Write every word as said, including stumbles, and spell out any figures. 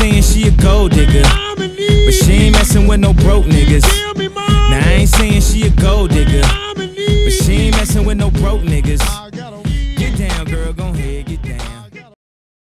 saying she a gold digger, but she ain't messing with no broke niggas. Now I ain't saying she a gold digger,